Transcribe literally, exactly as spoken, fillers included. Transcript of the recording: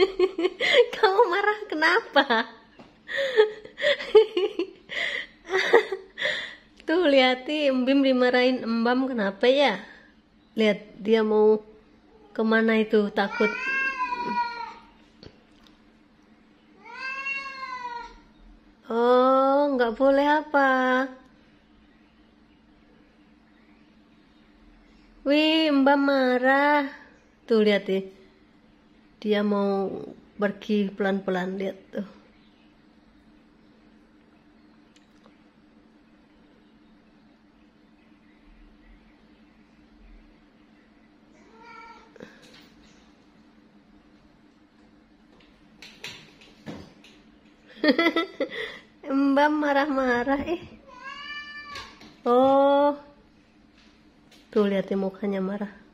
Kamu marah kenapa? Tuh lihat Bim dimarahin Embam kenapa ya? Lihat dia mau kemana itu, takut. Oh, nggak boleh apa? Wih, Mbak marah. Tuh lihat deh, dia mau pergi pelan-pelan, lihat tuh. Mbak marah-marah eh. Oh, tuh lihat mukanya marah.